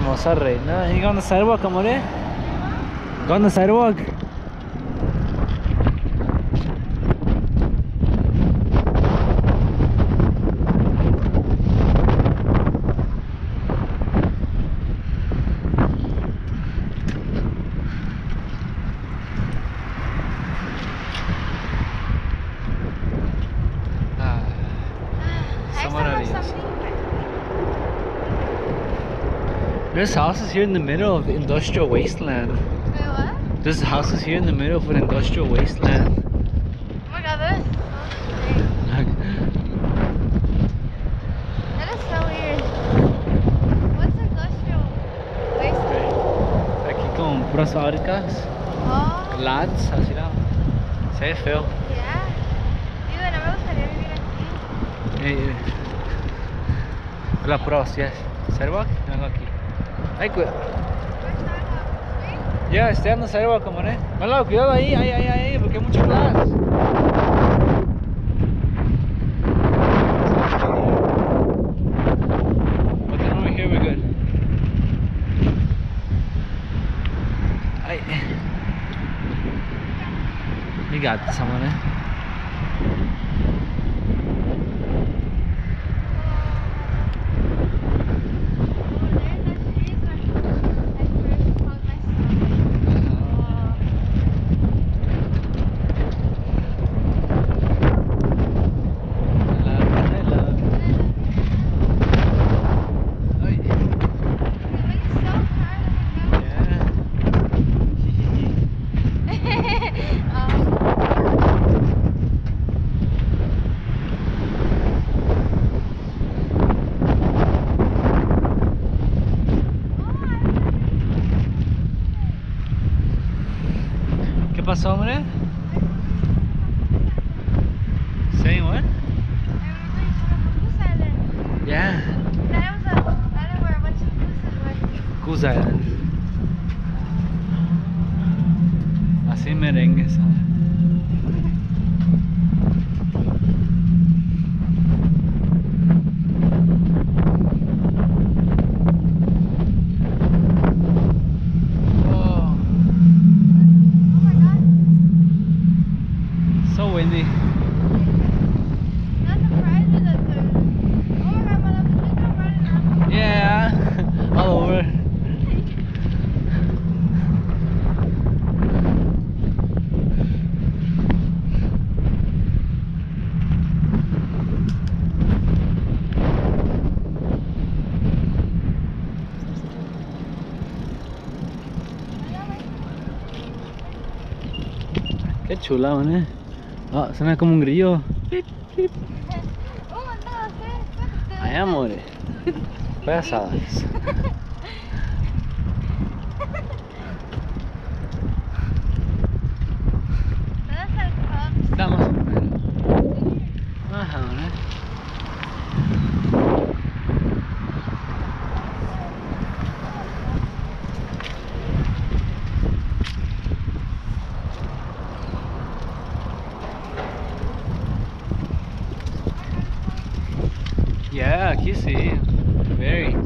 Mimosa Reina. You go on the sidewalk, amore? Go on the sidewalk. There's houses here in the middle of the industrial wasteland. Wait, what? There's houses here in the middle of an industrial wasteland. Oh my god, that is so weird. What's industrial wasteland? Aquí con puras fábricas, Oh, lads, así la. Se ve feo. yeah. Digo, no me gustaría vivir aquí. La pura hostia. Sidewalk, vengo aquí. Ay, cuidado. Ya, estoy en la sidewalk, amore. Malo, cuidado ahí, ahí, porque hay mucho glass. But then over here we're good. Ay. You got this, amore. ¿Qué pasó, hombre? Saying what? Yeah. That was an island where a bunch of mooses were. Goose Island. Así merengue, ¿sabes? Oh, Oh my god. so windy. Not surprised that the... Oh my god, Mala, the kids are running around. Yeah, all over. Qué chula, ¿eh? Ah, se me ve como un grillo. Pip, pip. Oh my god, ¿qué? Ay, amore. Pasadas. That's a cubs. Estamos. Ajá, ¿eh? Yeah, aquí sí. Very.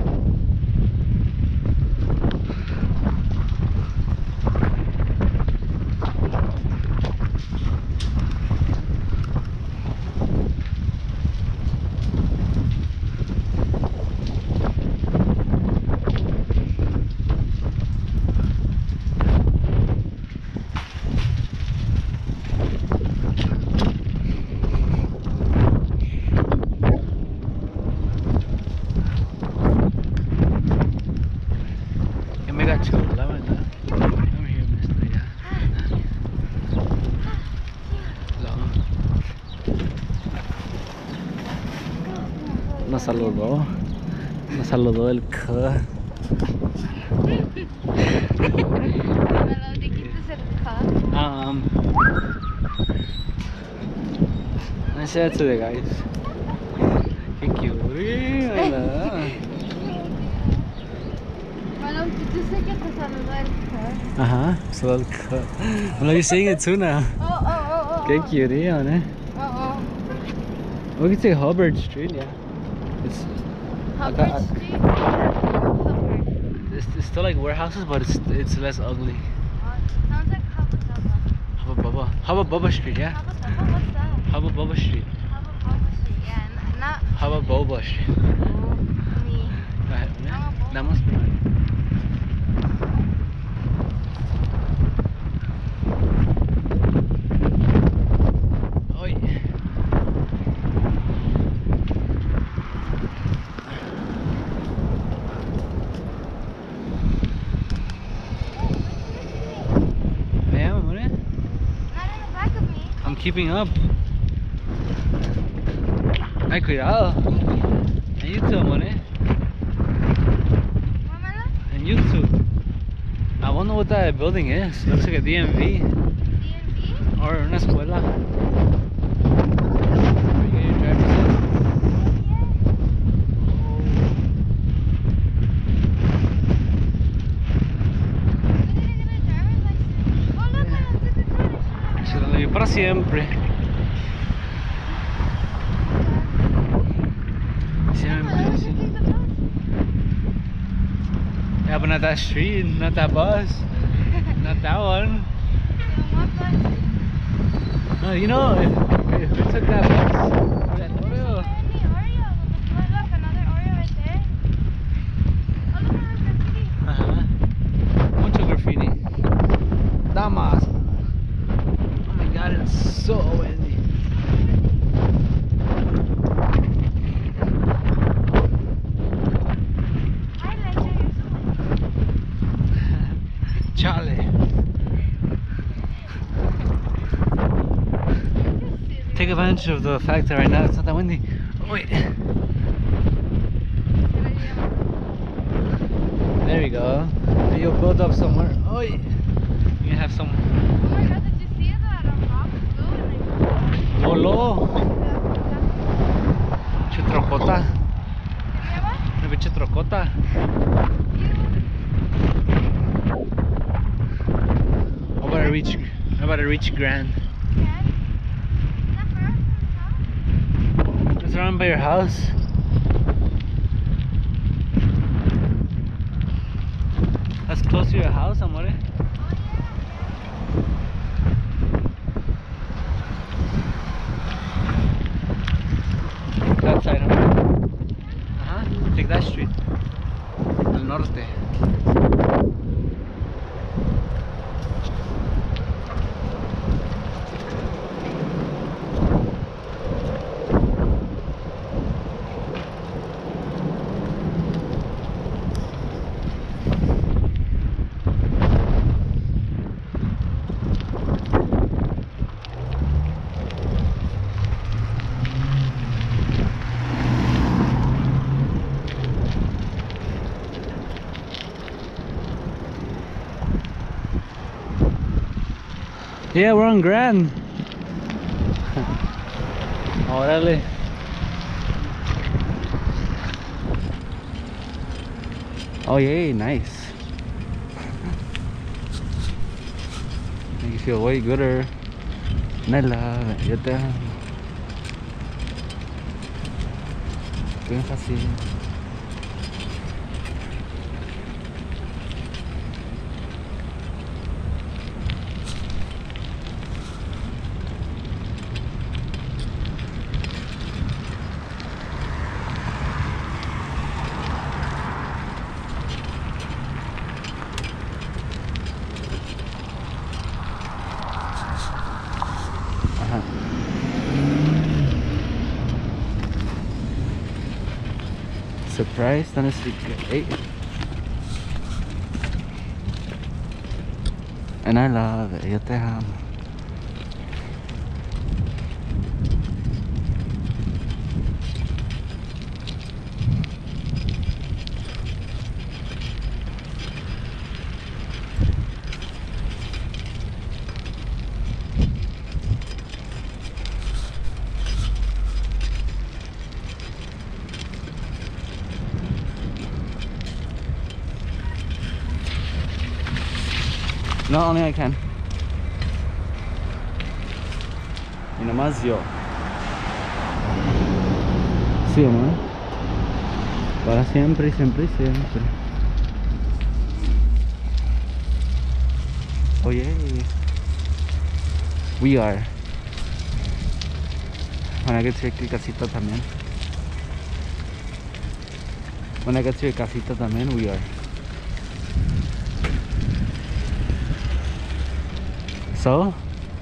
Que mega chula, ¿verdad? I'm here, mister, ya. Nos saludó. Nos saludó el C. Mala, ¿te quitas el cup? I said to the guys. Qué cute, ¿verdad? Mala, tú sé que te saludó el cup. Ajá, saludó el C. Well, you're saying it too now. Oh. Qué cute, ¿eh? Oh. We can say Hubbard Street, yeah. It's Hubbard Street? Hubbard. it's still like warehouses, but it's less ugly. Sounds like Hubba Bubba. Hubba Bubba Street, yeah. Hubba Bubba? What's that? Hubba Bubba Street. Hubba Bubba Street, yeah. Not Hubba Bubba Street. me. That must be right. Oi. Yeah, Not in the back of me. I'm keeping up. Ay, cuidado. En YouTube, money. Mamala? En YouTube. I wonder what that building is. Looks like a DMV DMV? or una escuela. You get your driver's license? Se lo doy para siempre. Siempre, siempre. Yeah, but not that street, not that bus, not that one. No, you know, if we took that bus, that Oreo. Mucho graffiti. Damas. Oh my god, it's so windy. Charlie. Take advantage of the fact that right now it's not that windy. Oh, wait. There we go. You'll build up somewhere. Oh, you can have some. Oh my god, did you see that rock flew and Lolo. Chitrocota. Maybe chitrocota. How about a reach Grand? It's around by your house. That's close to your house, amore. That side, huh? Take that street. Al norte. Yeah, we're on Grand. Órale. Oh yeah, nice. Make you feel way gooder. Nela, yo te amo. Bien fácil. Surprise, on the street 8. And I love it, yo te amo. No, only I can. Y nomás yo. Sí, amor. Para siempre y siempre y siempre. Oh yeah. We are. When I get to your casita también. When I get to your casita también, we are. So?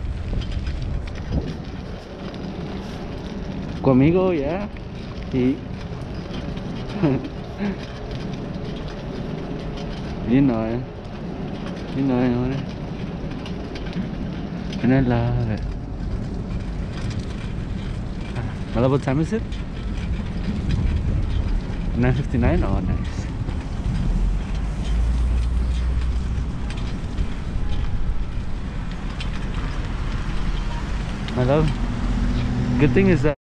Conmigo, yeah. Y you know it. You know it, honey. And I love it. Well, what time is it? 9:59? Oh, nice. My love. Good thing is that